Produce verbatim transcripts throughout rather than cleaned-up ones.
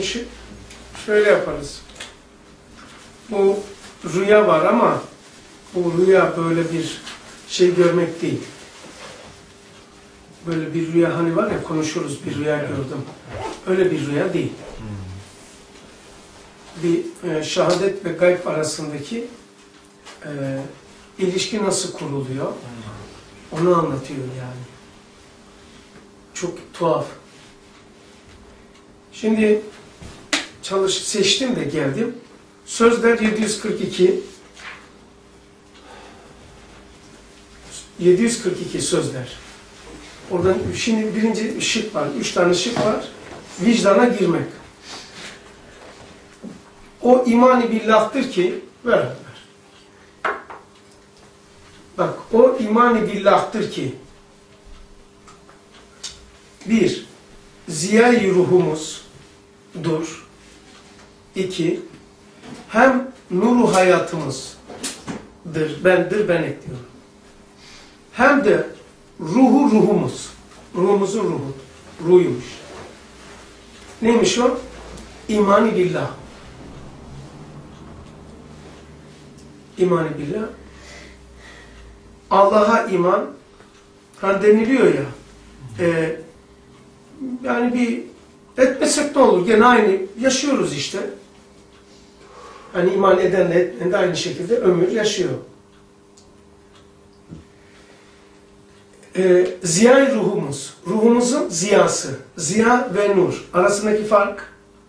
Şimdi şöyle yaparız. Bu rüya var ama bu rüya böyle bir şey görmek değil. Böyle bir rüya hani var ya, konuşuruz, bir rüya gördüm. Öyle bir rüya değil. Bir e, şehadet ve gayb arasındaki e, ilişki nasıl kuruluyor? Onu anlatıyor yani. Çok tuhaf. Şimdi çalış seçtim de geldim. Sözler yedi yüz kırk iki. yedi yüz kırk iki sözler. Oradan şimdi birinci şık var. Üç tane şık var. Vicdana girmek. O imani billahtır ki beraber. Bak, o imani billahtır ki bir, ziya-i ruhumuzdur. İki, hem nuru hayatımızdır. Bendir, ben ekliyorum. Hem de ruhu ruhumuz. Ruhumuzun ruhu. Ruhuymuş. Neymiş o? İmani billah. İmani billah. Allah'a iman. Hani deniliyor ya. E, yani bir etmesek ne olur? Gene aynı yaşıyoruz işte. Hani iman edenle etmeyen de aynı şekilde ömür yaşıyor. Ee, ziya-i ruhumuz, ruhumuzun ziyası, ziya ve nur arasındaki fark,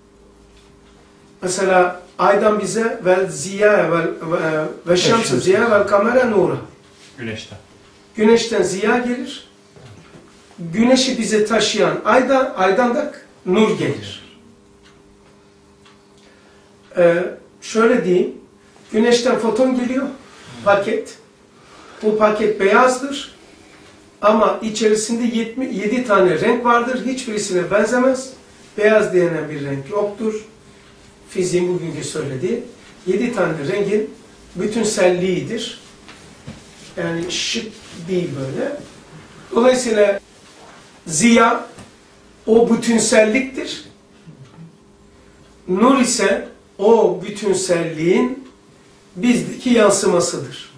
mesela aydan bize vel ziya vel ve şemsi ziya vel kamera nura. Güneşten. Güneşten ziya gelir. Güneşi bize taşıyan aydan, aydan da nur gelir. Ee, şöyle diyeyim, güneşten foton geliyor, paket. Bu paket beyazdır. Ama içerisinde yedi tane renk vardır. Hiçbirisine benzemez. Beyaz diyenen bir renk yoktur. Fiziğin bugünkü söylediği. Yedi tane rengin bütünselliğidir. Yani şık değil böyle. Dolayısıyla ziya o bütünselliktir. Nur ise o bütünselliğin bizdeki yansımasıdır.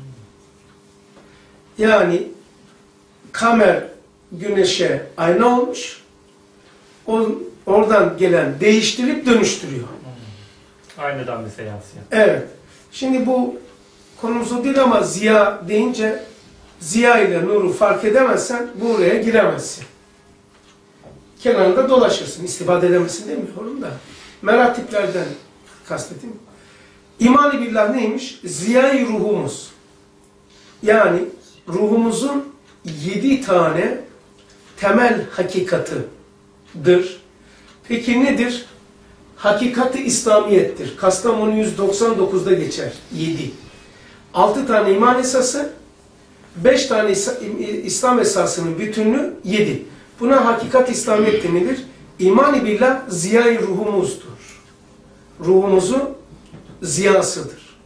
Yani kamer güneşe ayna olmuş, o, oradan gelen değiştirip dönüştürüyor. Aynadan bize yansıyan. Evet. Şimdi bu konumuz o değil ama ziya deyince ziya ile nuru fark edemezsen buraya giremezsin. Kenarında dolaşırsın, istifade edemezsin demiyorum da. Meratiplerden kastettim. İman-ı billah neymiş? Ziya-i ruhumuz. Yani ruhumuzun yedi tane temel hakikatıdır. Peki nedir? Hakikat-ı İslamiyettir. Kastamonu yüz doksan dokuzda geçer. Yedi. Altı tane iman esası, beş tane İslam esasının bütünlüğü yedi. Buna hakikat-ı İslamiyet denilir. İman-ı billah ziya-i ruhumuzdur. Ruhumuzun ziyasıdır.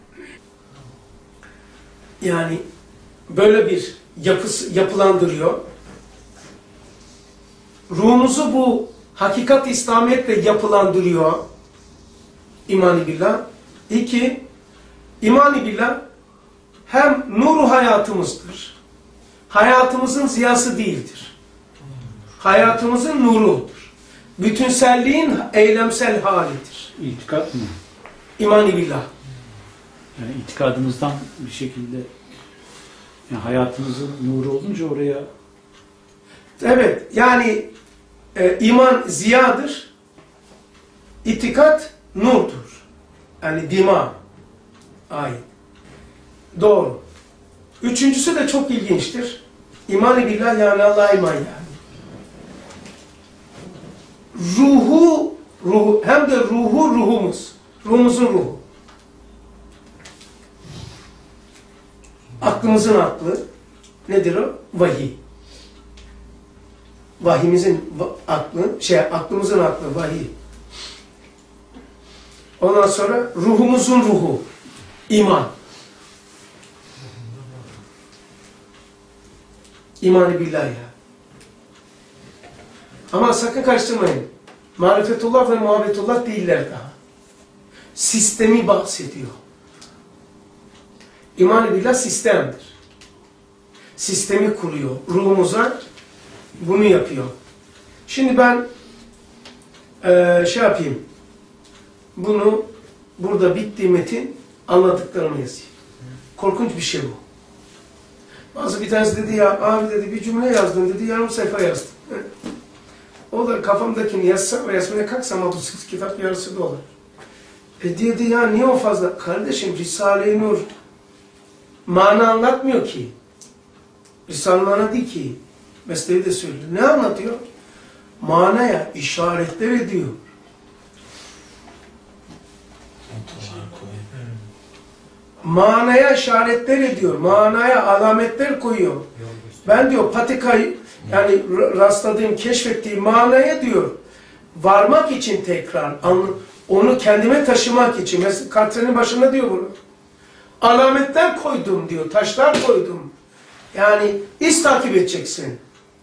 Yani böyle bir yapısı, yapılandırıyor. Ruhumuzu bu hakikat-i İslamiyetle yapılandırıyor. İman-ı billah. İki, İman-ı billah hem nuru hayatımızdır. Hayatımızın ziyası değildir. Hayatımızın nurudur. Bütünselliğin eylemsel halidir. İtikat mı? İman-ı billah. Yani itikadımızdan bir şekilde, yani hayatımızın nuru olunca oraya... Evet, yani e, iman ziyadır, itikat nurdur. Yani dima. Ayet. Doğru. Üçüncüsü de çok ilginçtir. İman-ı billah yani Allah'a iman yani. Ruhu, ruhu, hem de ruhu ruhumuz. Ruhumuzun ruhu. Aklımızın aklı. Nedir o? Vahiy. Vahimizin aklı, şey aklımızın aklı, vahiy. Ondan sonra ruhumuzun ruhu. İman. İman-ı billah ya. Ama sakın karıştırmayın. Marifetullah ve muhabbetullah değiller daha. Sistemi bahsediyor. İman-ı billah sistemdir. Sistemi kuruyor. Ruhumuza bunu yapıyor. Şimdi ben e, şey yapayım. Bunu burada bitti metin, anladıklarımı yazayım. Korkunç bir şey bu. Bazı bir tanesi dedi ya, abi dedi bir cümle yazdın dedi, yarım sayfa yazdım. O da kafamdakini yazsam ve yazmaya kalksam ama bu kitap yarısı da olur. E dedi ya niye o fazla? Kardeşim Risale-i Nur mana anlatmıyor ki. Risale-i Mana değil ki. Mesleği de söylüyor. Ne anlatıyor? Manaya işaretler ediyor. Manaya işaretler ediyor. Manaya alametler koyuyor. Ben diyor patikayı yani rastladığım, keşfettiğim manaya diyor varmak için tekrar onu kendime taşımak için. Mesela kartrenin başına diyor bunu. Alametler koydum diyor. Taşlar koydum. Yani iz takip edeceksin.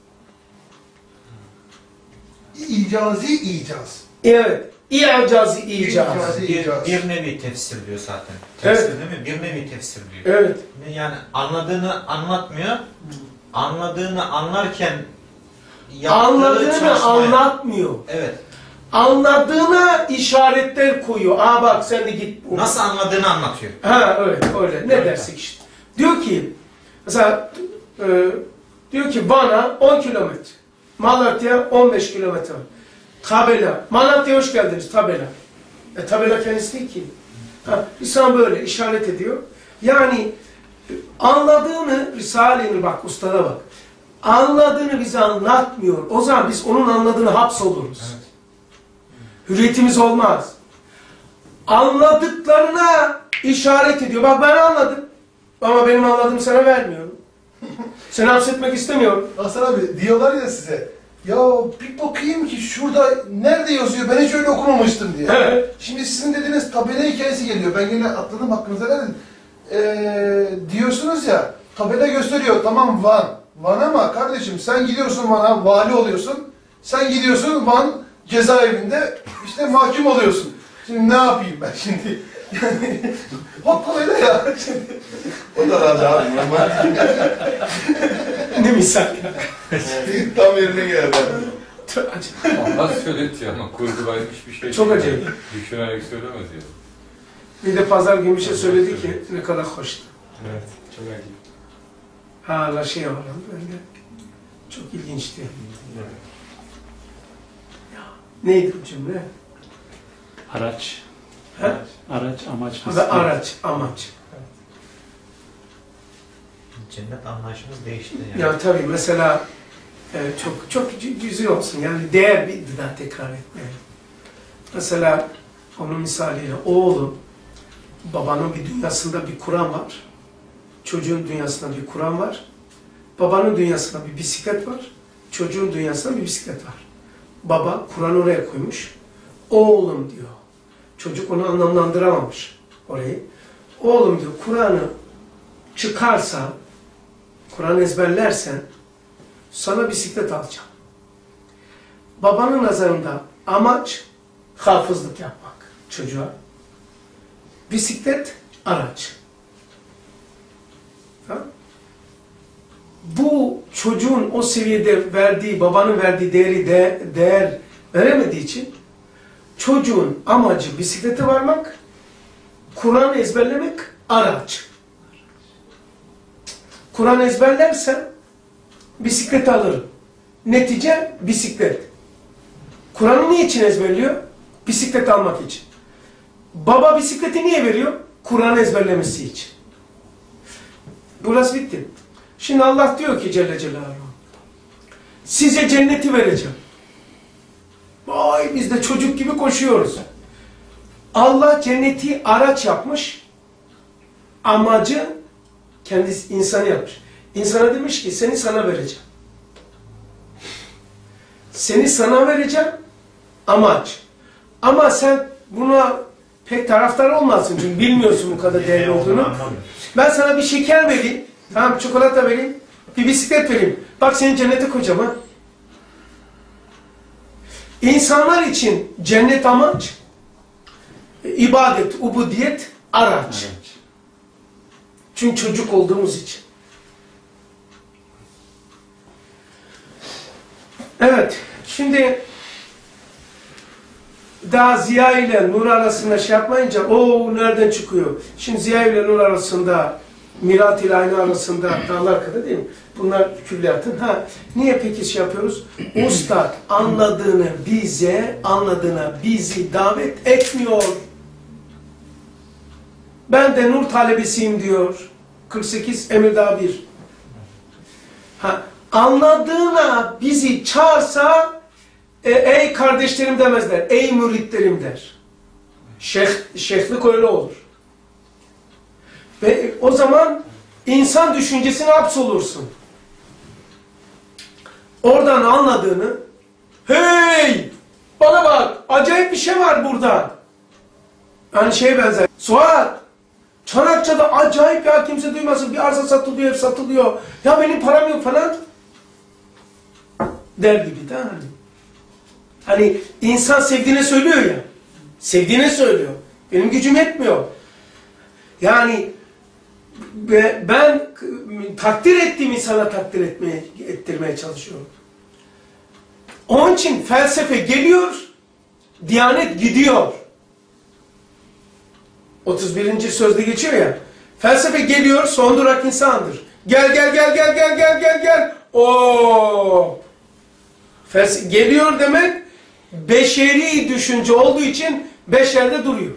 İcazi icaz. Evet. İ'acazi icaz. İcazi Bir, icaz. bir nevi tefsir diyor zaten. Tefsir Evet. değil mi? Bir nevi tefsir diyor. Evet. Yani anladığını anlatmıyor. Anladığını anlarken yaptığı Anladığını çalışmaya- anlatmıyor. Evet. Anladığına işaretler koyuyor. Aa bak sen de git. Nasıl anladığını anlatıyor. Ha öyle öyle. Ne dersek işte. Diyor ki mesela e, diyor ki bana on kilometre. Malatya on beş kilometre. Tabela. Malatya'ya hoş geldiniz. Tabela. E tabela kendisi değil ki. Ha, İslam böyle işaret ediyor. Yani anladığını Risale-i bak ustada bak. Anladığını bize anlatmıyor. O zaman biz onun anladığını hapsoluruz. Evet. Hürriyetimiz olmaz. Anladıklarına işaret ediyor. Bak ben anladım. Ama benim anladığımı sana vermiyorum. Seni hapsetmek istemiyorum. Hasan abi diyorlar ya size. Ya bir bakayım ki şurada nerede yazıyor ben hiç öyle okumamıştım diye. Evet. Şimdi sizin dediğiniz tabela hikayesi geliyor. Ben yine atladım hakkınıza verin. Ee, diyorsunuz ya tabela gösteriyor tamam Van. Van ama kardeşim sen gidiyorsun Van'a vali oluyorsun. Sen gidiyorsun Van cezaevinde işte mahkum oluyorsun. Şimdi ne yapayım ben şimdi? Yani hop öyle ya. Şimdi, O da razı abi. Normal. Ne misal ya. Tam yerine geldi. Allah söyletiyor ama kurgulanmış bir şey. Çok değil. acayip. Düşünerek söylemez ya. Bir de pazar günü bir şey söyledi ki ne kadar hoştu. Evet. Çok acayip. Hala şey var böyle. Çok ilginçti. Evet. Neydi bu cümle? Araç. He? Araç, amaç, Ve bisiklet. araç, amaç. Cennet anlayışımız değişti yani. Yani tabii mesela e, çok çok cüzi olsun yani değer bir daha tekrar etmeye. Mesela onun misaliyle oğlum babanın bir dünyasında bir Kur'an var. Çocuğun dünyasında bir Kur'an var. Babanın dünyasında bir bisiklet var. Çocuğun dünyasında bir bisiklet var. Baba Kur'an'ı oraya koymuş. Oğlum diyor. Çocuk onu anlamlandıramamış orayı. Oğlum diyor Kur'an'ı çıkarsa, Kur'an ezberlersen sana bisiklet alacağım. Babanın nazarında amaç hafızlık yapmak çocuğa. Bisiklet araç. Ha? Bu çocuğun o seviyede verdiği, babanın verdiği değeri de, değer veremediği için çocuğun amacı bisiklete varmak, Kur'an ezberlemek araç. Kur'an ezberlersen bisiklet alırım. Netice bisiklet. Kur'an'ı niçin ezberliyor? Bisiklet almak için. Baba bisikleti niye veriyor? Kur'an ezberlemesi için. Burası bitti. Şimdi Allah diyor ki Celle Celaluhu, size cenneti vereceğim. Vay biz de çocuk gibi koşuyoruz. Allah cenneti araç yapmış, amacı kendisi insanı yapmış. İnsana demiş ki seni sana vereceğim. Seni sana vereceğim, amaç. Ama sen buna pek taraftar olmazsın çünkü bilmiyorsun bu kadar değerli olduğunu. Ben sana bir şeker vereyim, tamam çikolata vereyim, bir bisiklet vereyim. Bak seni cennete koyacağım ha. İnsanlar için cennet amaç, ibadet, ubudiyet araç. araç. Çünkü çocuk olduğumuz için. Evet, şimdi daha Ziya ile Nur arasında şey yapmayınca, o nereden çıkıyor? Şimdi Ziya ile Nur arasında, Mirat ile Ayna arasında dağlar kadar değil mi? Bunlar külliyatın. Ha, niye peki şey yapıyoruz? Ustad anladığını bize, anladığına bizi davet etmiyor. Ben de Nur talebesiyim diyor. kırk sekiz Emirdağ bir. Ha, anladığına bizi çağırsa e, ey kardeşlerim demezler. Ey müritlerim der. Şeyh, şeyhlik öyle olur. Ve o zaman insan düşüncesine hapsolursun. Oradan anladığını, hey bana bak acayip bir şey var burada. Yani şeye benzer. Suat, Çanakça'da acayip ya, kimse duymasın, bir arsa satılıyor, ev satılıyor. Ya benim param yok falan. Der gibi de hani. Hani insan sevdiğine söylüyor ya. Sevdiğine söylüyor. Benim gücüm yetmiyor. Yani ben takdir ettiğim insana takdir etmeye, ettirmeye çalışıyorum. Onun için felsefe geliyor, Diyanet gidiyor. otuz birinci sözde geçiyor ya. Felsefe geliyor, son durak insandır. Gel gel gel gel gel gel gel gel. Oo. Felsefe geliyor demek beşeri düşünce olduğu için beşerde duruyor.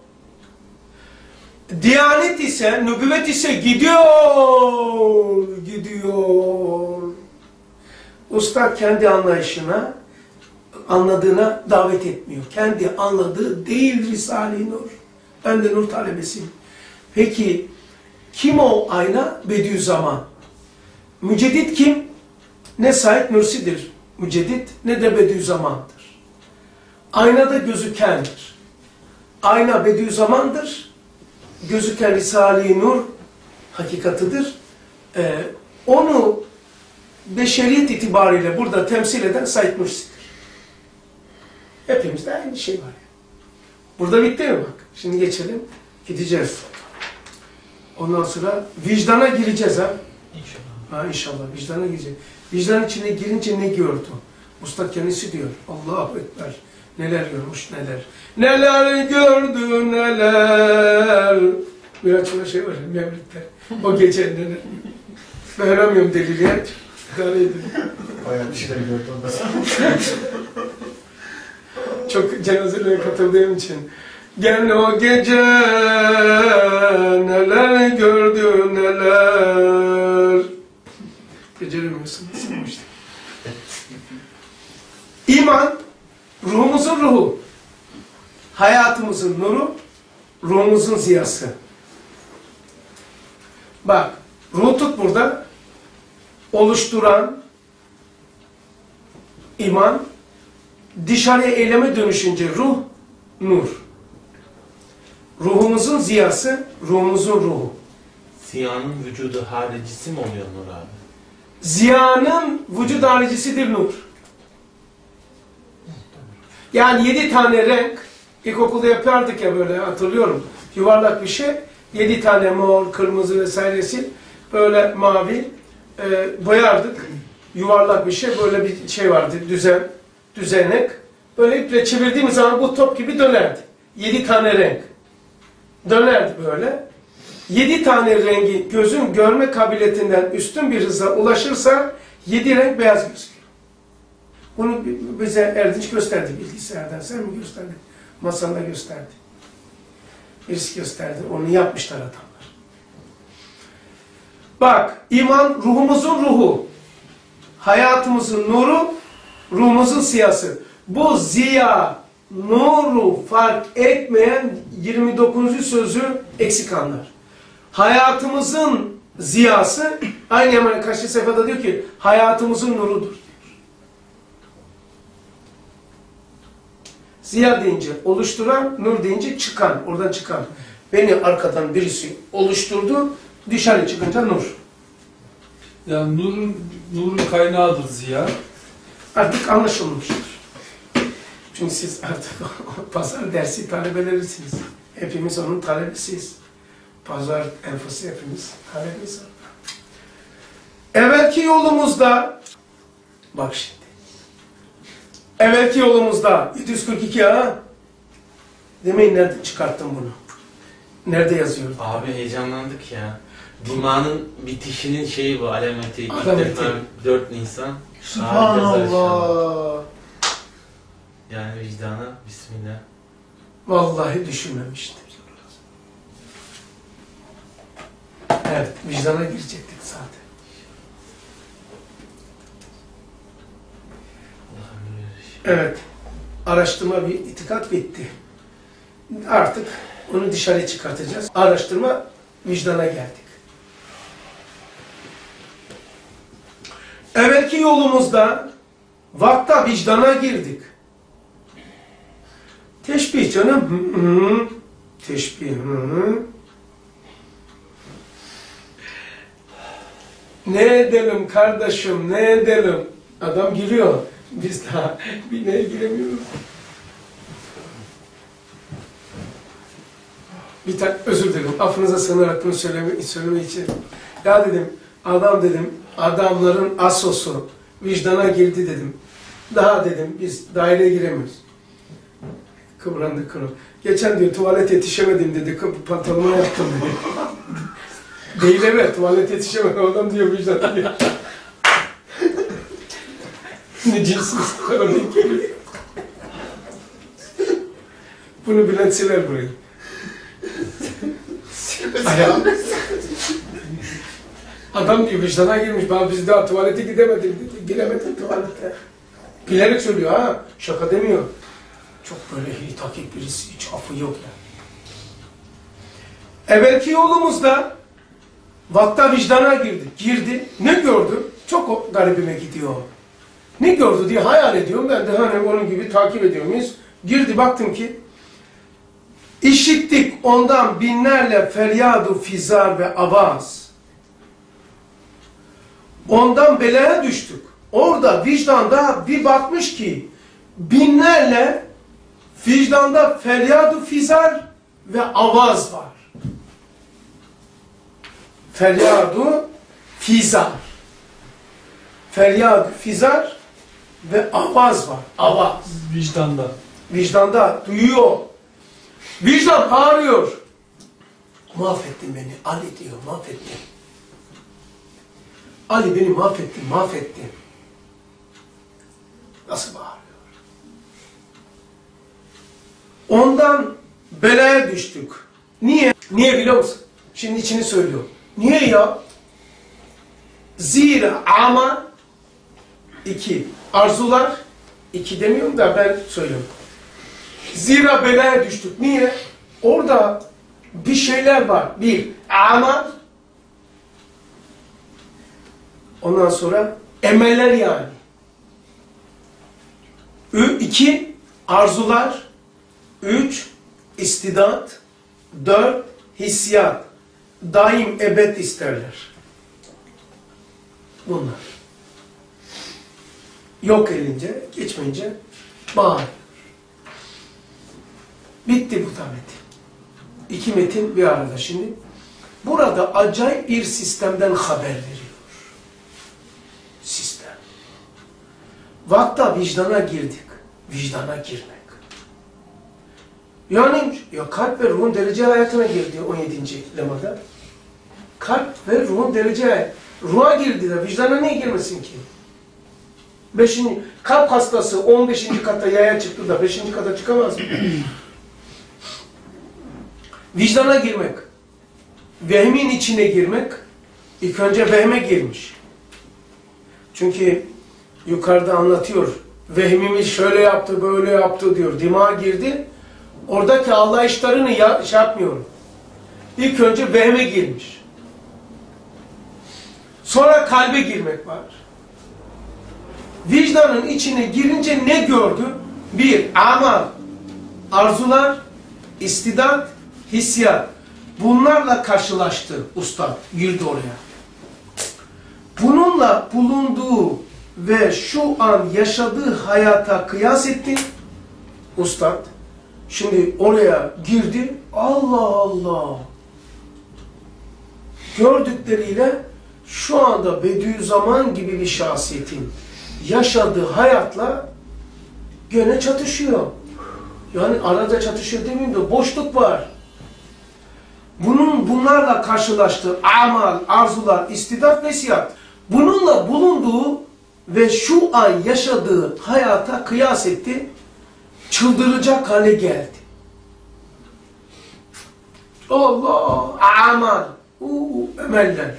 Diyanet ise, nübüvvet ise gidiyor, gidiyor. Usta kendi anlayışına, anladığına davet etmiyor. Kendi anladığı değil Risale-i Nur. Ben de Nur talebesiyim. Peki kim o ayna? Bediüzzaman. Müceddit kim? Ne Said Nursi'dir müceddit, ne de Bediüzzaman'dır. Aynada gözükendir. Ayna Bediüzzaman'dır. Gözüken Risale-i Nur hakikatıdır. Ee, onu beşeriyet itibariyle burada temsil eden Said Nursi'dir. Hepimizde aynı şey var. Burada bitti mi bak? Şimdi geçelim. Gideceğiz. Ondan sonra vicdana gireceğiz ha. İnşallah. Ha inşallah vicdana gireceğiz. Vicdan içine girince ne gördü? Usta kendisi diyor. Allahu Ekber. Neler görmüş neler. Neler gördü neler. Bir açma şey var ya Mevlüt'te. O gece neler. Dayanamıyorum deliliğe. İdare edin. Bayağı bir şeyler gördü onda. Çok cenazelere katıldığım için. Gel o gece neler gördü neler. Beceremiyorsun. Nasıl İman, ruhumuzun ruhu. Hayatımızın nuru, ruhumuzun ziyası. Bak, ruh tut burada. Oluşturan iman, dışarıya eyleme dönüşünce ruh, nur. Ruhumuzun ziyası, ruhumuzun ruhu. Ziyanın vücudu haricisi mi oluyor Nur abi? Ziyanın vücud haricisidir nur. Yani yedi tane renk, ilkokulda yapardık ya böyle hatırlıyorum. Yuvarlak bir şey, yedi tane mor, kırmızı vesairesi, böyle mavi e, boyardık. Yuvarlak bir şey, böyle bir şey vardı, düzen, düzenek. Böyle iple çevirdiğimiz zaman bu top gibi dönerdi. Yedi tane renk. Dönerdi böyle. Yedi tane rengi gözün görme kabiliyetinden üstün bir hıza ulaşırsa yedi renk beyaz gözüküyor. Bunu bize Erdinç gösterdi bilgisayardan. Sen mi gösterdin? Masanda gösterdi. Birisi gösterdi. Onu yapmışlar adamlar. Bak, iman ruhumuzun ruhu. Hayatımızın nuru, ruhumuzun siyası. Bu ziya, nuru fark etmeyen yirmi dokuzuncu sözü eksik anlar. Hayatımızın ziyası, aynı hemen kaçlı sayfada diyor ki, hayatımızın nurudur. Ziya deyince oluşturan, nur deyince çıkan, oradan çıkan. Beni arkadan birisi oluşturdu, dışarı çıkınca nur. Yani nurun, nurun kaynağıdır ziya. Artık anlaşılmıştır. Çünkü siz artık pazar dersi talebelerisiniz. Hepimiz onun talebesiyiz. Pazar enfosu hepimiz talebesiyiz. Evvelki yolumuzda, bak şimdi, evvelki yolumuzda yedi yüz kırk iki ha, demeyin nerede çıkarttım bunu? Nerede yazıyor? Abi heyecanlandık ya. Dima'nın bitişinin şeyi bu alameti. İlk Alameti. defa dört Nisan. Subhanallah. Yani vicdana bismillah. Vallahi düşünmemiştim. Evet, vicdana girecektik zaten. Evet, araştırma bir itikat bitti. Artık onu dışarı çıkartacağız. Araştırma vicdana geldik. Evvelki yolumuzda vakta vicdana girdik. Teşbih canım. Hı hı. Teşbih. Hı hı. Ne edelim kardeşim, ne edelim? Adam giriyor. Biz daha bir neye giremiyoruz. Bir tane özür dilerim. Affınıza sığınarak bunu söyleme, söyleme için. Ya dedim, adam dedim, adamların asosu vicdana girdi dedim. Daha dedim, biz daireye giremiyoruz. Kıvrandı kıvrandı. Geçen diyor tuvalet yetişemedim dedi, pantolonu yaptım dedi. Değil evet, tuvalet yetişemedim. Adam diyor vicdana girdi. Ne cinsiz örnek geliyor. Bunu bilen siler burayı. Adam diyor vicdana girmiş, ben biz daha tuvalete gidemedik dedi. Giremedik tuvalete. Bilerek söylüyor ha, şaka demiyor. Çok böyle iyi takip birisi, hiç affı yok ya. Evvelki yolumuzda vakta vicdana girdi. Girdi, ne gördü? Çok garibime gidiyor. Ne gördü diye hayal ediyorum, ben de hani onun gibi takip ediyor muyuz? Girdi, baktım ki İşittik ondan binlerle feryadu fizar ve avaz. Ondan belaya düştük. Orada vicdanda bir bakmış ki binlerle vicdanda feryadu fizar ve avaz var. Feryadu fizar. Feryadu fizar ve avaz var. Avaz. Vicdanda. Vicdanda duyuyor. Vicdan bağırıyor. Mahvettin beni. Ali diyor, mahvettin. Ali beni mahvettin, mahvettin. Nasıl bağırıyor? Ondan belaya düştük. Niye? Niye biliyor musun? Şimdi içini söylüyor. Niye ya? Zira ama iki. Arzular iki demiyorum da ben söylüyorum. Zira belaya düştük. Niye? Orada bir şeyler var. Bir, ama ondan sonra emeller yani. Ü, iki, arzular. Üç, istidat. Dört, hissiyat. Daim, ebed isterler. Bunlar. Yok elince, geçmeyince bağırıyor. Bitti bu da metin. İki metin bir arada şimdi. Burada acayip bir sistemden haber veriyor. Sistem. Vakta vicdana girdik. Vicdana girmek. Yani ya kalp ve ruhun derece hayatına girdi on yedinci lemada. Kalp ve ruhun derece ruha girdi de vicdana niye girmesin ki? Beşinci, kalp hastası on beşinci kata yaya çıktı da beşinci kata çıkamaz mı? Vicdana girmek, vehmin içine girmek, ilk önce vehme girmiş. Çünkü yukarıda anlatıyor, vehmimiz şöyle yaptı, böyle yaptı diyor, dimağa girdi. Oradaki Allah işlerini ya, şey yapmıyor. İlk önce vehme girmiş. Sonra kalbe girmek var. Vicdanın içine girince ne gördü? Bir, amal, arzular, istidat, hissiyat. Bunlarla karşılaştı ustad, girdi oraya. Bununla bulunduğu ve şu an yaşadığı hayata kıyas etti Ustad. Şimdi oraya girdi. Allah Allah. Gördükleriyle şu anda Bediüzzaman gibi bir şahsiyetin yaşadığı hayatla gene çatışıyor. Yani arada çatışıyor demeyeyim de boşluk var. Bunun bunlarla karşılaştığı amal, arzular, istidat ve siyat. Bununla bulunduğu ve şu an yaşadığı hayata kıyas etti. Çıldıracak hale geldi. Allah! Amal! Uuu! Emeller.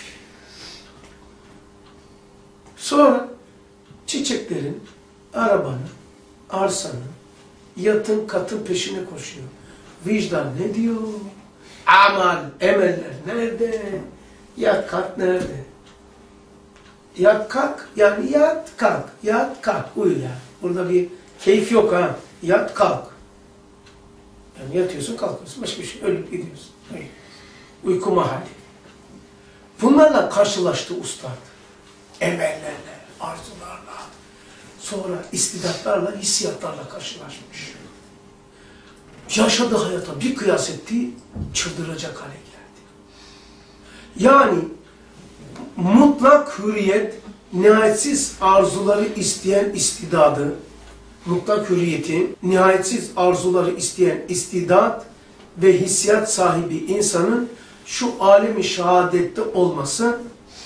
Sonra çiçeklerin, arabanın, arsanın, yatın, katın peşine koşuyor. Vicdan ne diyor? Amal, emeller nerede? Yat, kalk nerede? Yat, kalk. Yani yat, kalk. Yat, kalk. Uyu ya. Burada bir keyif yok ha. Yat, kalk. Yani yatıyorsun, kalkıyorsun. Başka bir şey. Ölüp gidiyorsun. Uyku mahalli. Bunlarla karşılaştı ustad. Emellerle, arzularla, sonra istidatlarla, hissiyatlarla karşılaşmış. Yaşadığı hayata bir kıyas etti, çıldıracak hale geldi. Yani mutlak hürriyet, nihayetsiz arzuları isteyen istidadı, mutlak hürriyetin, nihayetsiz arzuları isteyen istidat ve hissiyat sahibi insanın şu alemi şehadette olması,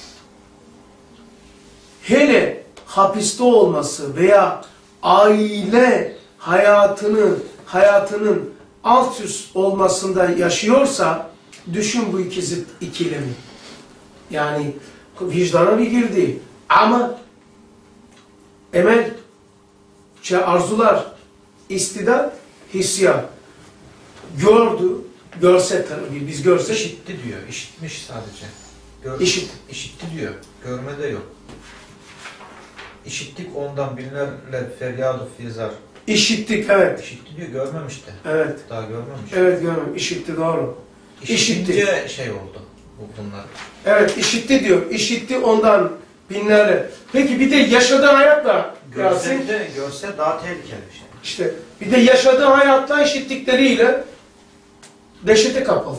hele hapiste olması veya aile hayatının hayatının alt üst olmasında yaşıyorsa, düşün bu iki zıt ikilemi. Yani vicdana bir girdi ama emel, şey, arzular, istidat, hissiyat. Gördü, görse tabii, biz görsek. İşitti diyor, işitmiş sadece. Gör, İşit. İşitti diyor, görmede yok. İşittik ondan binlerle feryadu fizar. İşittik, evet. İşitti diyor, görmemişti. Evet. Daha görmemiş. Evet, görmem. İşitti, doğru. İşitince şey oldu bu bunlar. Evet, işitti diyor. İşitti ondan binlerle. Peki bir de yaşadığı hayatla Görse, gelsin. de, görse daha tehlikeli bir şey. İşte bir de yaşadığı hayatla işittikleriyle dehşete kapıldı.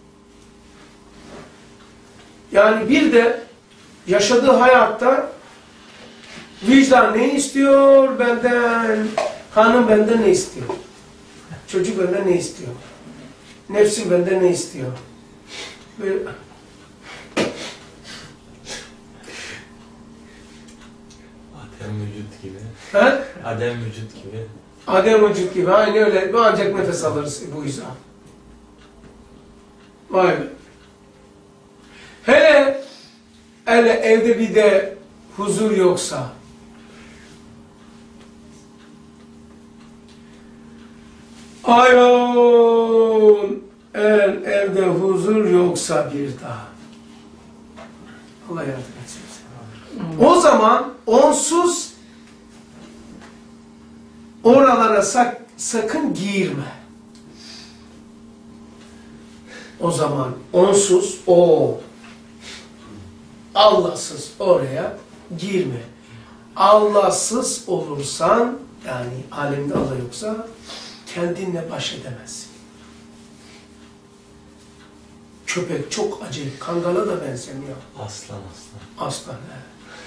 Yani bir de yaşadığı hayatta vicdan ne istiyor benden, hanım benden ne istiyor, çocuk benden ne istiyor, nefsim benden ne istiyor. Böyle... Adem vücut gibi. He? Adem vücut gibi. Adem vücut gibi, aynı öyle. Bu ancak nefes alırız bu yüzden. Vay be. Hele, hele evde bir de huzur yoksa, ayon, eğer evde huzur yoksa bir daha. Allah yardım etsin. O zaman onsuz oralara sak, sakın girme. O zaman onsuz, o Allahsız oraya girme. Allahsız olursan, yani alemde Allah yoksa, kendinle baş edemezsin. Köpek çok acayip, kangala da benzemiyor. Aslan aslan. Aslan. He.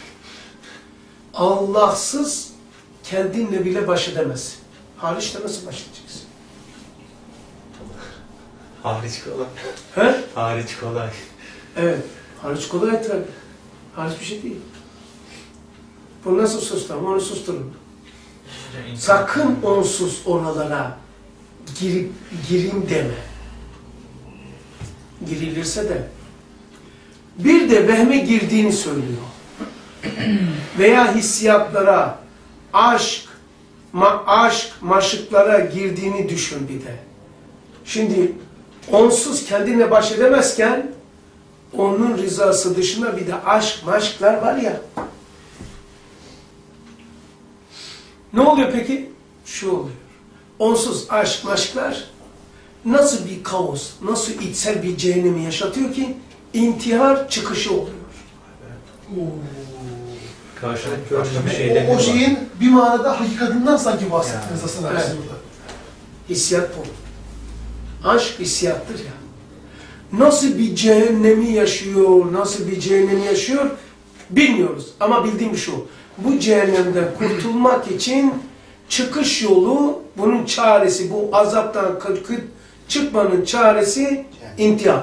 Allahsız kendinle bile baş edemezsin. Hariçte nasıl baş edeceksin? Hariç kolay. He? Hariç kolay. Evet. Hariç kolay tabii. Hariç bir şey değil. Bu nasıl sustum? Onu susturun. Sakın onsuz oralara girip gireyim deme. Girilirse de. Bir de vehme girdiğini söylüyor. Veya hissiyatlara, aşk, ma aşk, maşıklara girdiğini düşün bir de. Şimdi onsuz kendine baş edemezken onun rızası dışında bir de aşk, maşklar var ya. Ne oluyor peki? Şu oluyor. Onsuz aşk, maşklar nasıl bir kaos, nasıl içsel bir cehennemi yaşatıyor ki intihar çıkışı oluyor. Oo. Karşılık Başka bir görmeme şey O, demiyorlar. o şeyin bir manada hakikatinden sanki bahsettiniz Yani. aslında. Evet. siz burada. Hissiyat bu. Aşk hissiyattır ya. Nasıl bir cehennemi yaşıyor, nasıl bir cehennemi yaşıyor bilmiyoruz. Ama bildiğim şu, bu cehennemden kurtulmak için çıkış yolu, bunun çaresi, bu azaptan kalkıp çıkmanın çaresi intihar.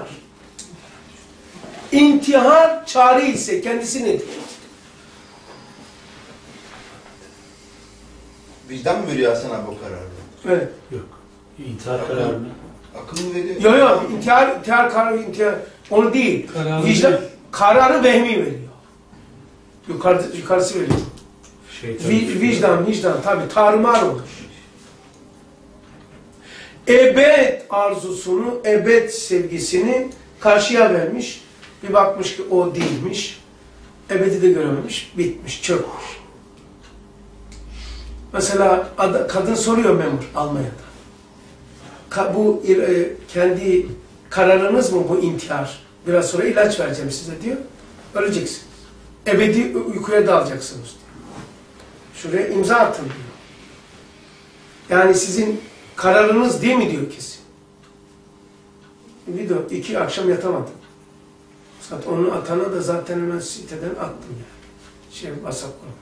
İntihar çare ise kendisi nedir? Vicdan mı veriyor Hasan abi o kararı? Evet. Yok. İntihar kararını. Akıl mı veriyor? Yok yok, intihar, intihar kararı, intihar, onu değil. Kararı Vicdan, değil. kararı vehmi veriyor. Yukarı, yukarısı veriyor. şeytan. Vi, vicdan, vicdan tabi tarumar olur. Ebed arzusunu, ebed sevgisini karşıya vermiş. Bir bakmış ki o değilmiş. Ebedi de görememiş, bitmiş, çökmüş. Mesela ad, kadın soruyor memur Almanya'da. Ka, bu e, kendi kararınız mı bu intihar? Biraz sonra ilaç vereceğim size diyor. Öleceksiniz. Ebedi uykuya dalacaksınız diyor. Şuraya imza atın diyor. Yani sizin kararınız değil mi diyor kesin. Bir de iki akşam yatamadım. Zaten onun atana da zaten hemen siteden attım yani. Şey WhatsApp grubunda.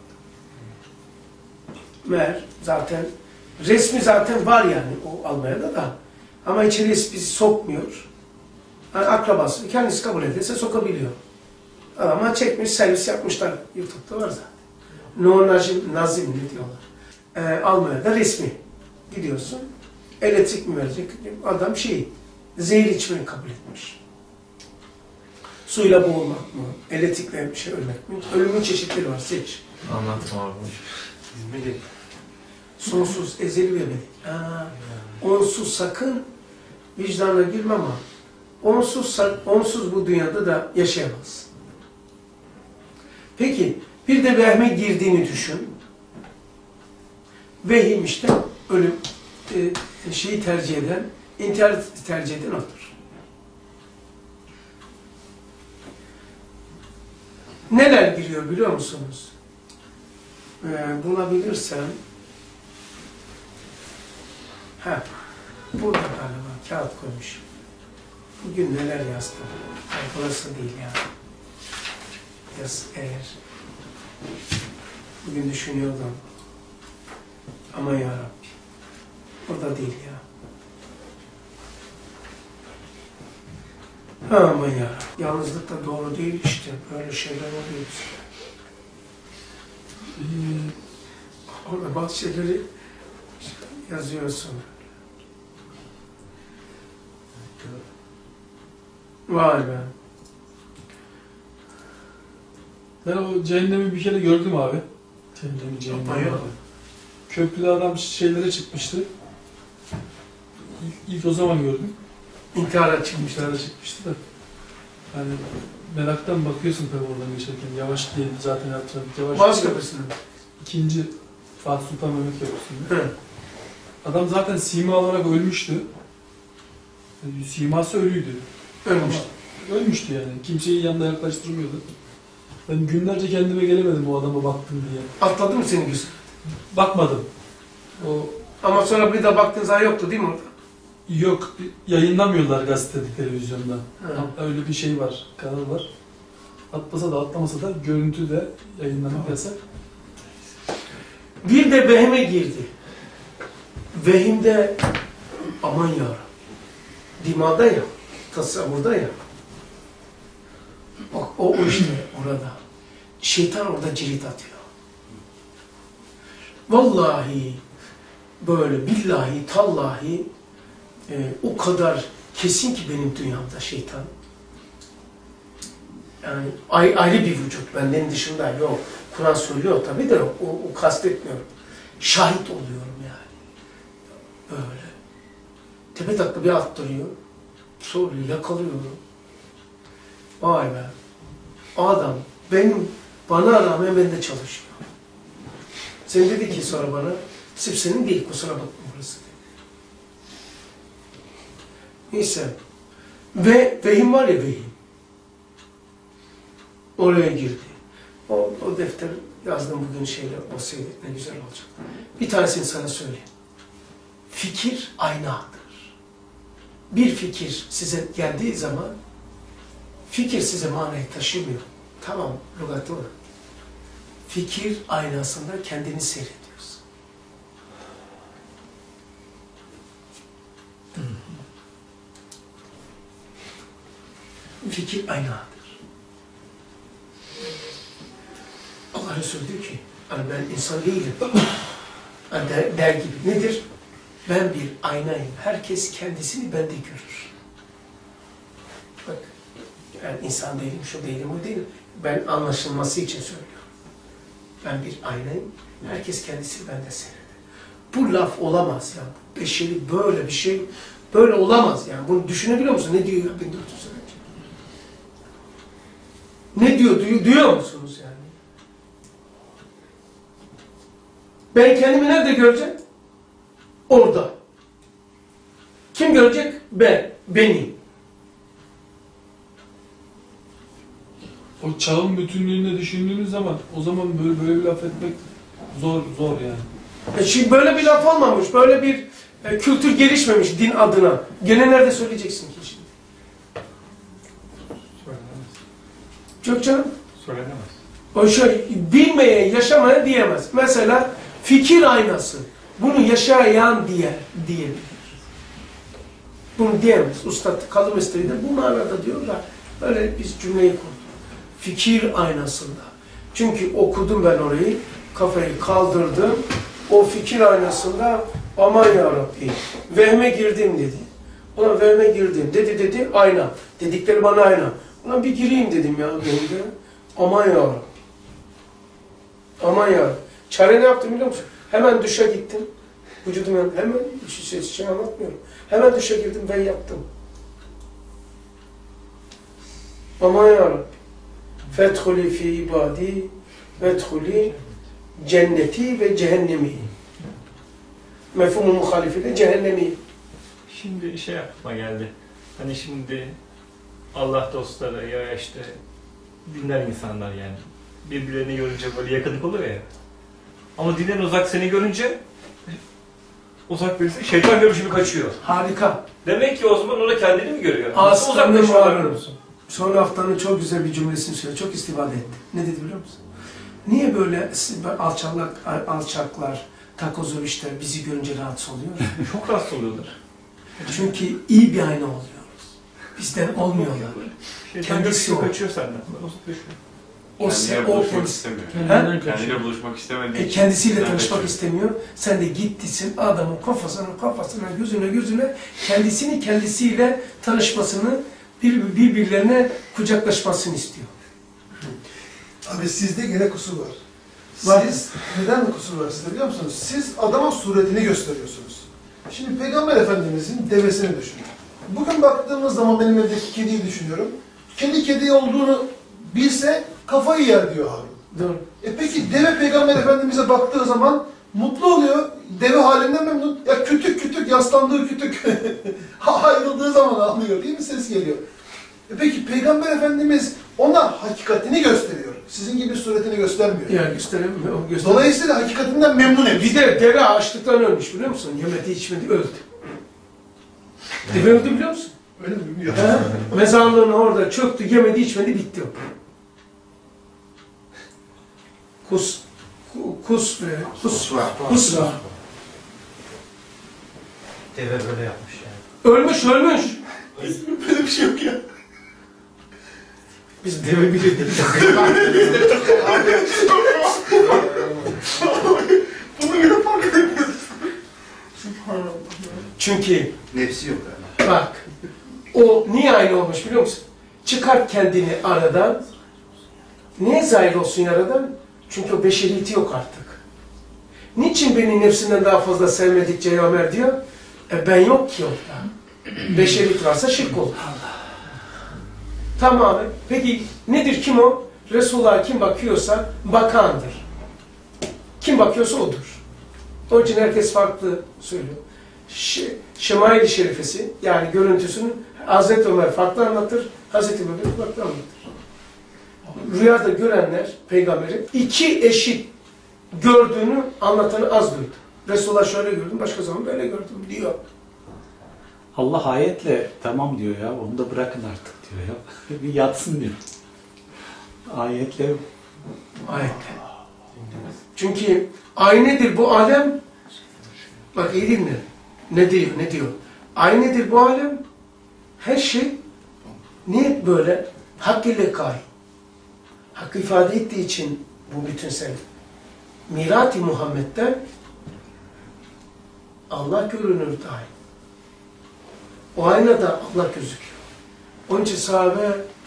Meğer zaten resmi zaten var yani o Almanya'da da. Ama içeri bizi sokmuyor. Yani akrabası kendisi kabul ederse sokabiliyor. Ama çekmiş, servis yapmışlar. YouTube'da var zaten. No Nazim, Nazim ne diyorlar. Ee, Almanya'da resmi. Gidiyorsun. Elektrik mi verecek? Adam şey, zehir içmeyi kabul etmiş. Suyla boğulmak mı? Elektrikle bir şey ölmek mi? Ölümün çeşitleri var, seç. Anlattım abi. Melek. Sonsuz, ezeli ve ebedi. Ha, onsuz sakın vicdanına girme ama onsuz, onsuz bu dünyada da yaşayamaz. Peki, bir de vehme girdiğini düşün. Vehim işte ölüm e, şeyi tercih eden, intihar tercih eden odur. Neler giriyor biliyor musunuz? Ee, bulabilirsem ha, burada galiba kağıt koymuş. Bugün neler yazdım? Ay, burası değil ya. Yaz eğer. Bugün düşünüyordum. Aman yarabbi. Burada değil ya. Aman yarabbi. Yalnızlık da doğru değil işte. Böyle şeyler oluyor. Ee, orada bazı şeyleri yazıyorsun. Vay be. Ben o cehennemi bir kere gördüm abi. Cehennemi, cehennemi. Bayağı. Köprüde adam şeylere çıkmıştı. İlk, ilk o zaman gördüm. İntihara çıkmış. İntihara çıkmıştı da. Yani meraktan bakıyorsun tabii oradan geçerken. Yavaş diye zaten trafik yavaş. Boğaz Köprüsü'nde. İkinci Fatih Sultan Mehmet Köprüsü'nde. Hı. Adam zaten sima olarak ölmüştü. Yani siması ölüydü. Ölmüş. Ama ölmüştü yani. Kimseyi yanına yaklaştırmıyordu. Ben günlerce kendime gelemedim o adama baktım diye. Atladı mı senin gözün? Bakmadım. O Ama sonra bir de baktığın zaman yoktu değil mi orada? yok, yayınlamıyorlar gazetede, televizyonda. Hı. Hatta öyle bir şey var, kanal var. Atlasa da atlamasa da görüntü de yayınlamak yasak. Bir de vehime girdi. Vehimde aman yarabbim. Dimada ya, tasavvurda ya. Bak o, o işte orada. Şeytan orada cirit atıyor. Vallahi böyle billahi tallahi e, o kadar kesin ki benim dünyamda şeytan. Yani ay, ayrı bir vücut benden dışında yok. Kur'an söylüyor tabii de o, o kastetmiyorum. Şahit oluyorum yani. Böyle. Tepe takla bir attırıyor. Sonra yakalıyorum. Vay be. Adam benim bana rağmen bende çalışıyor. Sen dedi ki sonra bana sırf senin değil kusura bakma burası. Neyse. Ve vehim var ya vehim. Oraya girdi. O, o defter Yazdım bugün şeyler olsaydı ne güzel olacak. Bir tanesini sana söyleyeyim. Fikir aynadır. Bir fikir size geldiği zaman fikir size manayı taşımıyor. Tamam, lügatı var. Fikir aynasında kendini seyrediyorsun. Fikir aynadır. Allah Resulü diyor ki, hani ben insan değilim. Yani der, der gibi. Nedir? Ben bir aynayım. Herkes kendisini bende görür. Bak, ben insan değilim, şu değilim, bu değilim. Ben anlaşılması için söylüyorum. Ben bir aynayım. Herkes kendisi bende seyreder. Bu laf olamaz ya. Beşeri böyle bir şey, böyle olamaz yani. Bunu düşünebiliyor musun? Ne diyor ya bin dört yüz sene önce? Ne diyor? Duyu, duyuyor musunuz yani? Ben kendimi nerede göreceğim? Orada. Kim görecek? Ben. Benim. O çağın bütünlüğünde düşündüğünüz zaman o zaman böyle böyle bir laf etmek zor zor yani. E şimdi böyle bir laf olmamış, böyle bir e, kültür gelişmemiş din adına. Gene nerede söyleyeceksin ki şimdi? Söylenemez. Çok canım. Söylenemez. O şey, bilmeye, yaşamaya diyemez. Mesela fikir aynası. Bunu yaşayan diye, diyebilir. Bunu diyemez. Üstad Kalın Mesleği'de bu manada diyorlar. Böyle biz cümleyi kurduk. Fikir aynasında. Çünkü okudum ben orayı, kafayı kaldırdım. O fikir aynasında aman yarabbi, vehme girdim dedi. Ona vehme girdim dedi dedi, ayna. Dedikleri bana ayna. Ona bir gireyim dedim ya benim de. Aman yarabbi. Aman yarabbi. Çare ne yaptım biliyor musun? Hemen duşa gittim. Vücudum hemen, hemen bir şey, şey anlatmıyorum. Hemen duşa girdim ve yattım. Aman yarabbi. Fethuli fi ibadi vethuli cenneti ve cehennemi. Mefhumu muhalifiyle cehennemi. Şimdi şey aklıma geldi. Hani şimdi Allah dostları ya işte dinler insanlar yani. Birbirlerini görünce böyle yakınlık oluyor ya. Ama dinden uzak seni görünce uzak birisi şeytan görüşü bir kaçıyor. Harika. Demek ki o zaman o da kendini mi görüyor? Nasıl Aslanım uzaklaşıyorlar? var. Son haftanın çok güzel bir cümlesini söyledi. Çok istifade etti. Ne dedi biliyor musun? Niye böyle alçaklar, alçaklar takozur işte bizi görünce rahatsız oluyor? Çok rahatsız oluyorlar. Çünkü iyi bir ayna oluyoruz. Bizden olmuyorlar. Şeytan Kendisi görüşü o. kaçıyor senden. Uzaklaşıyor. O se, Kendiyle o buluşmak kendisi. istemiyor. Kendinden kaçıyor. Kendiyle buluşmak istemediği E, için kendisiyle bizden tanışmak kaçıyor. istemiyor. Sen de gittisin adamın kafasına, kafasına, gözüne, gözüne kendisini kendisiyle tanışmasını, bir, birbirlerine kucaklaşmasını istiyor. Abi sizde gene kusur var. Var. Siz, neden kusur var sizde biliyor musunuz? Siz adamın suretini gösteriyorsunuz. Şimdi Peygamber Efendimizin devesini düşünün. Bugün baktığımız zaman benim evdeki kediyi düşünüyorum. Kedi kedi olduğunu bilse kafayı yer diyor Harun. Doğru. E peki deve Peygamber Efendimiz'e baktığı zaman mutlu oluyor. Deve halinden memnun. Ya kütük kütük yaslandığı kütük. Ayrıldığı zaman ağlıyor değil mi? Ses geliyor. E peki Peygamber Efendimiz ona hakikatini gösteriyor. Sizin gibi suretini göstermiyor. Yani gösteremiyor. o gösteremiyor. Dolayısıyla hakikatinden memnun hepsi. Bir de deve açlıktan ölmüş biliyor musun? Yemedi içmedi öldü. Deve öldü biliyor musun? Öyle mi bilmiyorum. He? Mezarlığına orada çöktü, yemedi içmedi bitti o. Kus, ku- kus, e, kus, Kusva. kusva. Deve böyle yapmış yani. Ölmüş, ölmüş. Böyle bir şey yok ya. Biz deve bilirdik. Bunu bile fark edemiyoruz. Çünkü Nefsi yok yani. bak, o niye aynı olmuş biliyor musun? Çıkart kendini aradan. Niye zahir olsun aradan? Çünkü o beşeriyeti yok artık. Niçin beni nefsinden daha fazla sevmedikçe ya Ömer diyor? E ben yok ki orada. Beşeriyet varsa şirk olur. Tamam abi. Peki nedir kim o? Resulullah kim bakıyorsa bakandır. Kim bakıyorsa odur. Onun için herkes farklı söylüyor. Ş Şemail-i Şerifesi yani görüntüsünü Hazreti Ömer farklı anlatır, Hazreti Ömer farklı anlatır. rüyada görenler peygamberi iki eşit gördüğünü anlatanı az duydu. Resulullah şöyle gördüm, başka zaman böyle gördüm diyor. Allah ayetle tamam diyor ya, onu da bırakın artık diyor ya. Bir yatsın diyor. Ayetle. Ayetle. Çünkü ay nedir bu alem? Bak iyi dinle. Ne diyor, ne diyor? Ay nedir bu alem? Her şey niye böyle? Hak ile kay. Hakkı ifade ettiği için bu bütünsel. Mirat-i Muhammed'de Allah görünür dahi. O aynada Allah gözüküyor. Onun için sahabe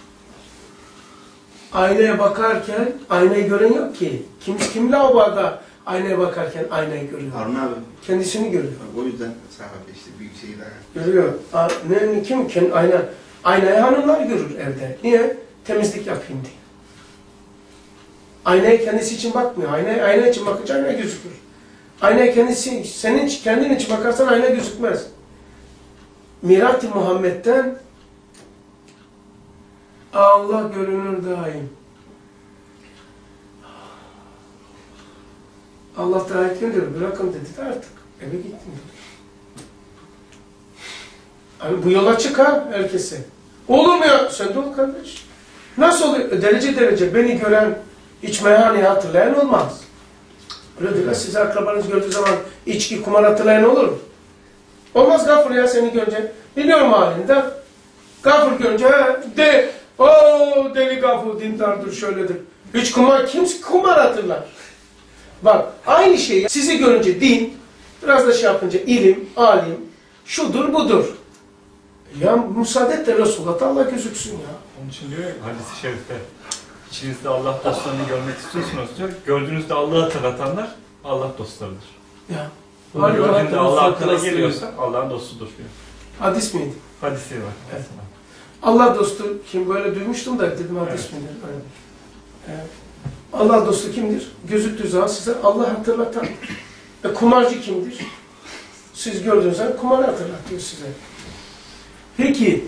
aynaya bakarken aynayı gören yok ki. Kim, kim lavaboda aynaya bakarken aynayı görüyor? Harun abi. Kendisini görüyor. O yüzden sahabe işte büyük şeyler. Görüyor. A, ne, kim? Kendi, ayna, aynayı hanımlar görür evde. Niye? Temizlik yapayım diye. Aynaya kendisi için bakmıyor. Aynaya, ayna için bakınca ayna gözükür. Aynaya kendisi, senin kendin için bakarsan ayna gözükmez. Mirat-i Muhammed'den Allah görünür daim. Allah da ayet gönderiyor. Bırakın dedi de artık. Eve gittim dedi. Yani bu yola çıkar herkese. Olur mu ya? Sen de ol kardeş. Nasıl oluyor? Derece derece beni gören hiç meyhaneyi hatırlayan olmaz. Öyle değil mi? Sizi akrabanız gördüğü zaman içki, kumar hatırlayan olur mu? Olmaz Gafur ya seni görünce. Biliyorum halinde. Gafur görünce de ooo deli Gafur dindardır şöyledir. Hiç kumar, kimse kumar hatırlar. Bak aynı şey sizi görünce din, biraz da şey yapınca ilim, alim, şudur budur. Ya müsaade et de Resulullah'ta Allah gözüksün ya. Onun için diyor ya hadis-i şerifte, içinizde Allah dostlarını görmek istiyorsunuz diyor. Gördüğünüzde Allah'ı hatırlatanlar Allah dostlarıdır. Ya. Gördüğünde Allah aklına geliyorsa Allah'ın dostudur diyor. Hadis miydi? Hadisi var. Evet. Allah dostu kim böyle duymuştum da dedim hadis evet. midir? Evet. Allah dostu kimdir? Gözüktüğü zaman size Allah hatırlatan. E, kumarcı kimdir? Siz gördüğünüz zaman kumarı hatırlatıyor size. Peki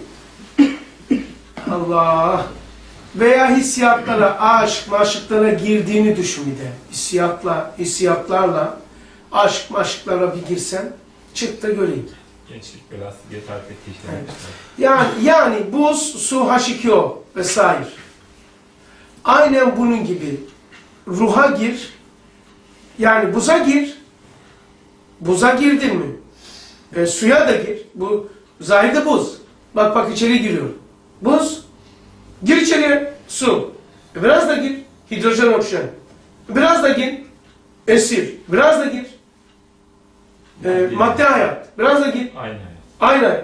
Allah veya hissiyatlara, aşk, maşıklara girdiğini düşün bir de. Hissiyatla, hissiyatlarla aşk, maşıklara bir girsen çık da göreyim. Gençlik belası diye tarif ettiği işte. Evet. Yani, yani buz, su, H iki O vesaire. Aynen bunun gibi ruha gir, yani buza gir, buza girdin mi? E, suya da gir, bu zahirde buz. Bak bak içeri giriyor. Buz, gir içeriye, su. E, biraz da gir, hidrojen, oksijen. Biraz da gir, esir. Biraz da gir, e, madde hayat. Biraz da gir. Aynen. Aynen.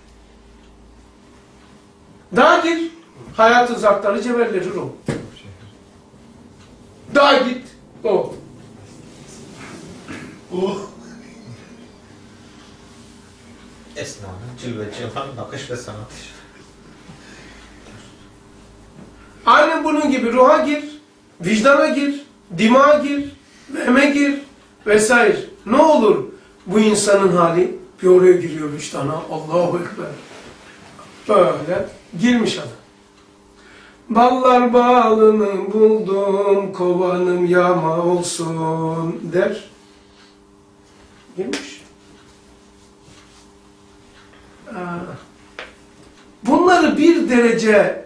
Daha gir, hayatın zatları, cevherleri, ruh. Daha git, o. Uh. Esna'nın cilve cihan nakış ve sanatı. Aynen bunun gibi ruha gir, vicdana gir, dimağa gir, vehme gir vesaire. Ne olur bu insanın hali? Bir oraya giriyor vicdana, Allahu Ekber. Böyle girmiş adam. Ballar balını buldum, kovanım yağma olsun der. Girmiş. Bunları bir derece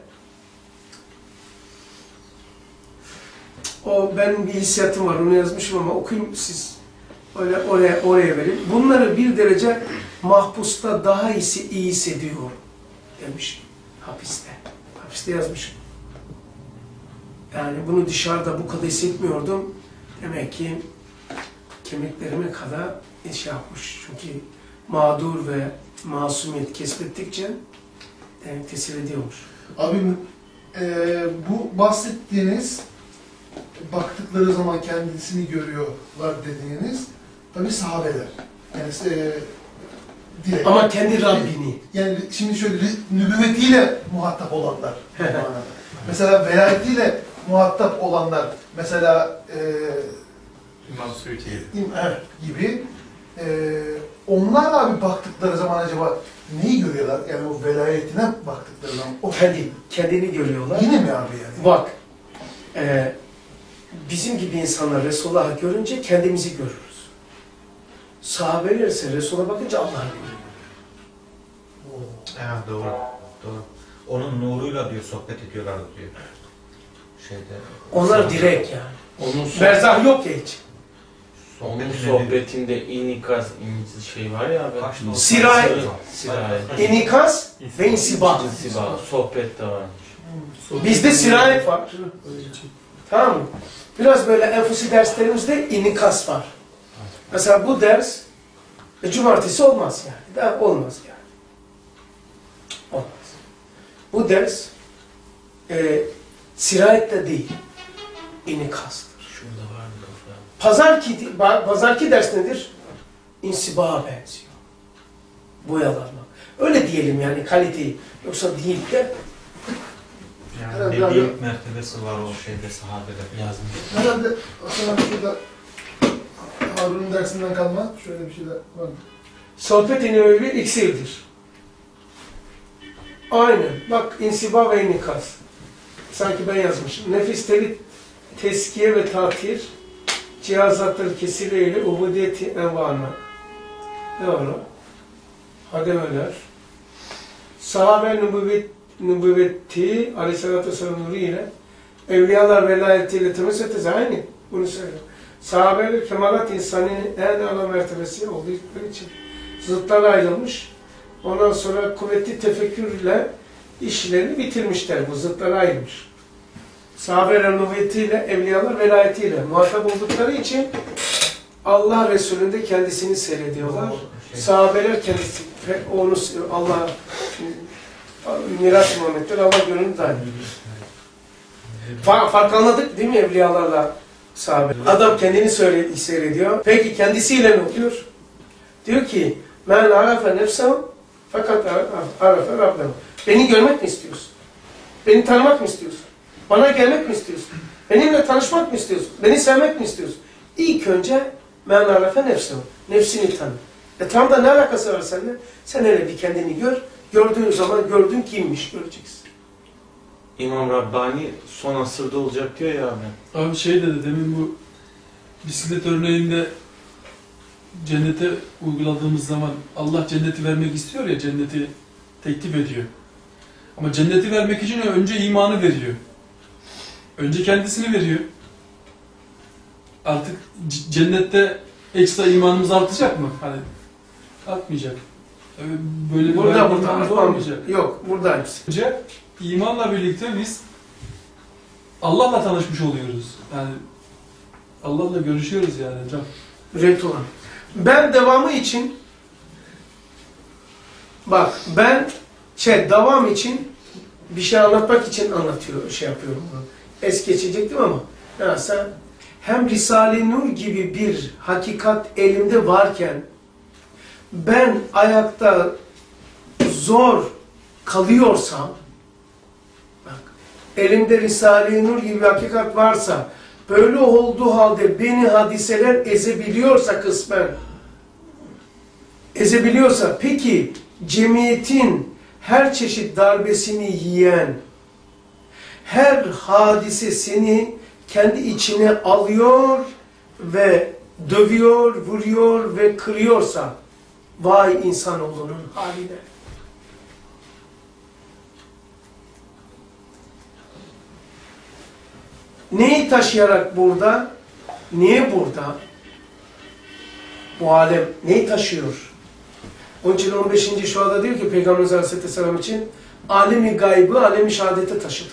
o benim bir hissiyatım var, onu yazmışım ama okuyayım siz öyle oraya oraya verin. Bunları bir derece mahpusta daha iyisi iyi hissediyor demiş hapiste. Hapiste yazmışım. Yani bunu dışarıda bu kadar hissetmiyordum. Demek ki kemiklerime kadar iş yapmış. Çünkü mağdur ve masumiyet kesbettikçe demek tesir ediyormuş. Abim e, bu bahsettiğiniz baktıkları zaman kendisini görüyorlar dediğiniz tabi sahabeler. Yani e, direkt. Ama kendi Rabbini. Yani şimdi şöyle nübüvvetiyle muhatap olanlar. Mesela velayetiyle muhatap olanlar. Mesela e, İmam Suyuti gibi. E, onlar abi baktıkları zaman acaba neyi görüyorlar? Yani o velayetine baktıkları zaman. O Kendi, kendini görüyorlar. yine mi abi yani? Bak, Ee, bizim gibi insanlar Resulullah'ı görünce kendimizi görürüz. Sahabeler ise Resulullah'a bakınca Allah'ı görüyor. Ya doğru. Doğru. Onun nuruyla diyor sohbet ediyorlardı diyor. Şeyde. Onlar direkt yani. Onun sohbet, Berzah yok ya hiç. onun Sohbetinde sohbetinde inikas in şey var ya abi. Kaç nokta- Sirayet. Sirayet. İnikas ve insibat. İnsiba, sohbet de varmış. Bizde sirayet var. Tamam mı? Biraz böyle enfusi derslerimizde inikas var. Mesela bu ders e, cumartesi olmaz yani. Da olmaz yani. Olmaz. Bu ders e, sirayet de değil. İnikastır. Şurada var mı kafa? Pazarki, pazarki ders nedir? İnsibaha benziyor. Boyalanmak. Öyle diyelim yani kaliteyi. Yoksa değil de Yani Herhalde bir abi- büyük mertebesi var o şeyde sahabede. Yazmış. Herhalde o zaman şurada Harun'un dersinden kalma şöyle bir şeyler var mı? sohbet-i nebevi iksirdir. Aynen. Bak insiba ve inikas. Sanki ben yazmışım. Nefis telit, teskiye ve tatir, cihazattır kesireyle ubudiyeti envana. Doğru. Hademeler. Sahabe nübüvvet, nübüvveti aleyhissalatü vesselam nuru ile evliyalar velayetiyle temas ettiği aynı. Bunu söylüyor. Sahabeler kemalat insanının en ala mertebesi oldukları için zıtlara ayrılmış. Ondan sonra kuvvetli tefekkürle işlerini bitirmişler. Bu zıtlara ayrılmış. Sahabeler nübüvvetiyle, evliyalar velayetiyle muhatap oldukları için Allah Resulü'nde kendisini seyrediyorlar. Şey, Sahabeler kendisi, onu Allah miras Muhammed'dir, Allah gönlünü daim. Fark, fark anladık değil mi evliyalarla sahabe? Adam kendini söyle, seyrediyor. Peki kendisiyle ne oluyor? Diyor ki, men arafe nefsehu fakat arafe Rabbehu. Beni görmek mi istiyorsun? Beni tanımak mı istiyorsun? Bana gelmek mi istiyorsun? Benimle tanışmak mı istiyorsun? Beni sevmek mi istiyorsun? İlk önce men arafe nefsehu. Nefsini tanı. E tam da ne alakası var seninle? Sen hele bir kendini gör. Gördüğün zaman gördüğün kimmiş göreceksin. İmam Rabbani son asırda olacak diyor ya abi. Abi şey dedi demin bu bisiklet örneğinde cennete uyguladığımız zaman Allah cenneti vermek istiyor ya, cenneti teklif ediyor. Ama cenneti vermek için önce imanı veriyor. Önce kendisini veriyor. Artık cennette ekstra imanımız artacak mı? Hani artmayacak. Böyle bir Burada burada imanımız artmam. olmayacak. Yok buradayız. Önce imanla birlikte biz Allah'la tanışmış oluyoruz. Yani Allah'la görüşüyoruz yani hocam. Üret olan. Ben devamı için bak ben şey devam için bir şey anlatmak için anlatıyor, şey yapıyorum bunu. Es geçecektim ama ya sen hem Risale-i Nur gibi bir hakikat elimde varken ben ayakta zor kalıyorsam bak elimde Risale-i Nur gibi bir hakikat varsa böyle olduğu halde beni hadiseler ezebiliyorsa kısmen ezebiliyorsa peki cemiyetin her çeşit darbesini yiyen her hadise seni kendi içine alıyor ve dövüyor, vuruyor ve kırıyorsa vay insanoğlunun haline. Neyi taşıyarak burada? Niye burada? Bu alem neyi taşıyor? Onun için on beşinci şuada diyor ki Peygamberimiz Aleyhisselam için alemi gaybı, alemi şehadete taşıdı.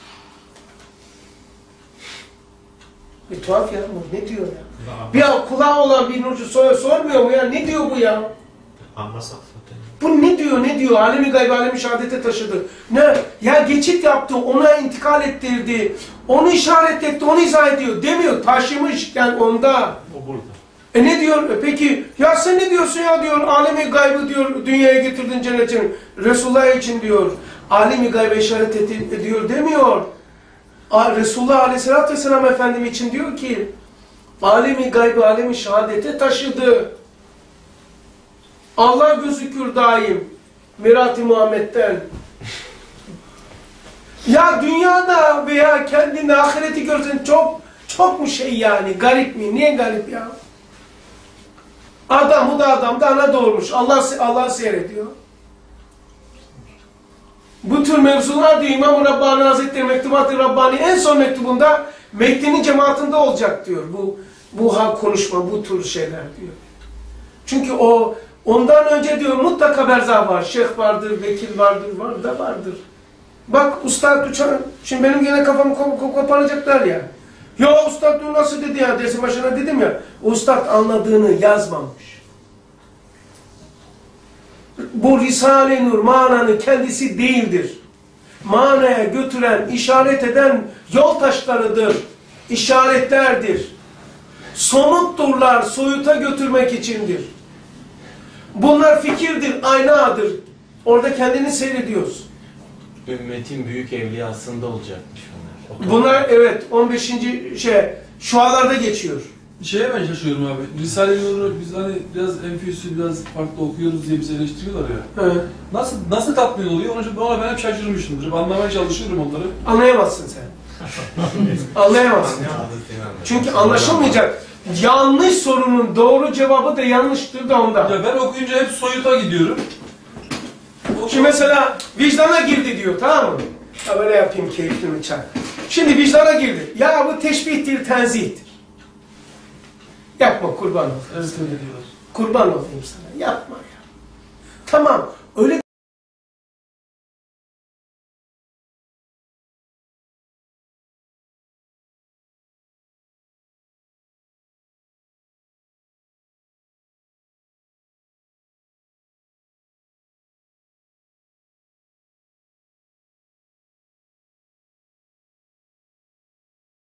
Bir tuhaf ya bu. Ne diyor ya? Bir kulağı olan bir nurcu sor, sormuyor mu ya? Ne diyor bu ya? anlasak zaten. Bu ne diyor, ne diyor? Alemi gaybı, alemi şehadete taşıdı. Ne? Ya geçit yaptı, ona intikal ettirdi. Onu işaret etti, onu izah ediyor. Demiyor, taşımışken onda. O burada. E ne diyor? E peki, ya sen ne diyorsun ya diyor, alemi gaybı diyor, dünyaya getirdin cennetin. Resulullah için diyor, alemi gaybe işaret ediyor demiyor. Resulullah Aleyhisselatü Vesselam Efendim için diyor ki, alemi gaybı, alemi şehadete taşıdı. Allah gözükür daim, Mirat-ı Muhammed'den. Ya dünyada veya kendinde ahireti görsen çok çok mu şey yani, garip mi? Niye garip ya? Adam, bu da adam da ana doğurmuş. Allah Allah seyrediyor. Bu tür mevzular diyor İmam-ı Rabbani Hazretleri Mektubat-ı Rabbani en son mektubunda Mehdi'nin cemaatinde olacak diyor. Bu bu hal konuşma, bu tür şeyler diyor. Çünkü o ondan önce diyor mutlaka berzah var. Şeyh vardır, vekil vardır, var da vardır. Bak Ustad Uçan, şimdi benim gene kafamı koparacaklar ya. Ya Ustad nasıl dedi ya, dersin başına dedim ya. Ustad anladığını yazmamış. Bu Risale-i Nur mananın kendisi değildir. Manaya götüren, işaret eden yol taşlarıdır. İşaretlerdir. Somutturlar, soyuta götürmek içindir. Bunlar fikirdir, aynadır. Orada kendini seyrediyorsun. Ümmetin büyük evliyasında olacakmış bunlar. Bunlar evet on beşinci şey şualarda geçiyor. Şeye ben şaşıyorum abi. Risale-i Nur'u biz hani biraz enfüsü biraz farklı okuyoruz diye bizi eleştiriyorlar ya. Evet. Nasıl nasıl tatmin oluyor? Ona, ona ben hep şaşırmışımdır. Hep anlamaya çalışıyorum onları. Anlayamazsın sen. Anlayamazsın. Çünkü anlaşılmayacak. Yanlış sorunun doğru cevabı da yanlıştır da ondan. Ya ben okuyunca hep soyuta gidiyorum. Şimdi mesela vicdana girdi diyor, tamam mı? Ya böyle yapayım keyifli çay. Şimdi vicdana girdi. Ya bu teşbihtir, tenzihtir. Yapma kurban ol. Evet öyle diyorlar. Kurban olayım sana. Yapma ya. Tamam. Öyle